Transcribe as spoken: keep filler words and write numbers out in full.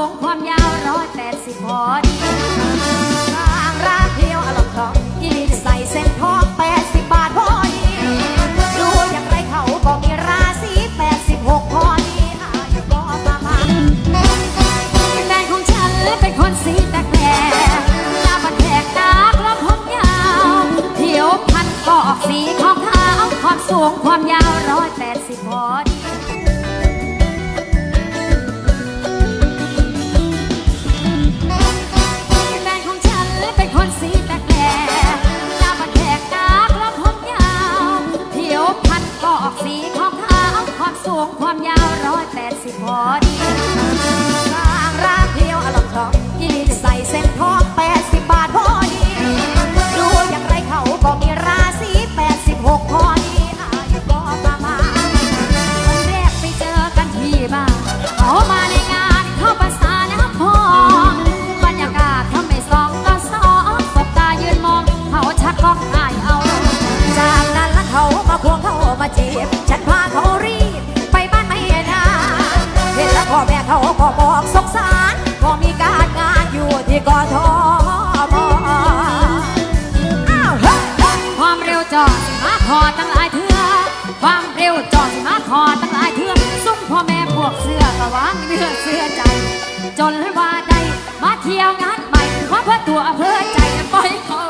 งความยาวร้อยแปดสิบพอดีสร้างร้านเที่ยวอลองคลองยี่ใส่เส้นทองแปดสิบบาทพอดีดูอย่างไรเขาก็มีราศีแปดสิบหกพอดีอายุก็ประมาณแฟนของฉันเป็นคนสีแตกแหลกหน้าบันแทกตากลมผมยาวผิวพันก็ออกสีของขาวความสูงความยาวร้อยแปดสิบพอดีแฟนของฉันเป็นคนสีแตกแหลกหน้าบันแทกตากลมผมยาวผิวพันก็ออกสีของขาวความสูงความยาวร้อยแปดสิบพอดีสร้างร้านเที่ยวอลองคลองยี่ใส่เส้นทองแปดสิบบาทพอดีดูอย่างไรเขาก็มีราศีแปดสิบหกพอดีอายุก็ประมาณวันแรกไปเจอกันที่บ้านเขามาในงานเข้าภาษาน้ำพองบรรยากาศทำให้สองต่อสองสบตายืนมองเขาชักก้องอายเอาจากนั้นละเขามาควงเขามาจีบฉันพาเขารีบไปบ้านไม่นานเห็นแล้วพ่อแม่เขาก็บอกสงสารก็มีการงานอยู่ที่กทมความเร็วจอดสิมาขอตั้งหลายเถื่อความเร็วจอดสิมาขอตั้งหลายเถื่อซุ้มพ่อแม่พวกเสื้อกะวางเนื้อเสื้อใจจนว่าได้มาเที่ยวงานใหม่ว่าเพื่อตัวเพื่อใจปล่อยขอ